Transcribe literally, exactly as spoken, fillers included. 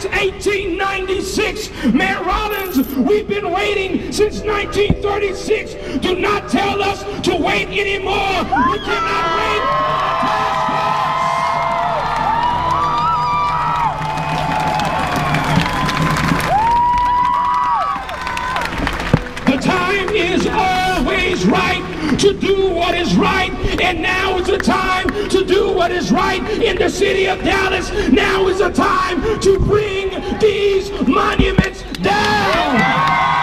since eighteen ninety-six. Mayor Rollins, we've been waiting since nineteen thirty-six. Do not tell us to wait anymore. We cannot wait. The time is always right to do what is right, and now is the time to do what is right in the city of Dallas. Now is the time to bring these monuments down.